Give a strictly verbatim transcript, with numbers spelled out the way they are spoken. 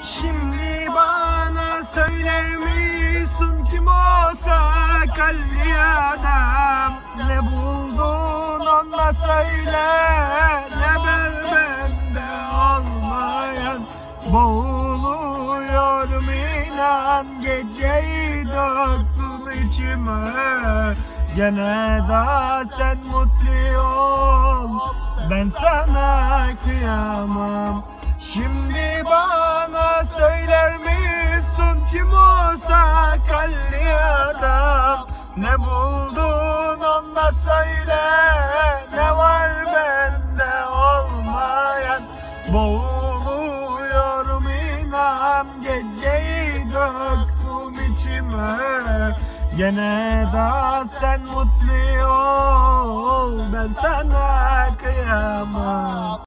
Şimdi bana söyler misin kim o sakallı adam? Ne buldun onunla söyle, ne ver bende olmayan. Boğuluyorum inan, geceyi döktüm içime. Gene de sen mutlu ol, ben sana kıyamam. Şimdi bana söyler misin kim o sakallı adam? Ne buldun onunla söyle, ne var bende olmayan. Boğuluyorum inan, geceyi döktüm içime. Gene de sen mutlu ol, ben sana kıyamam.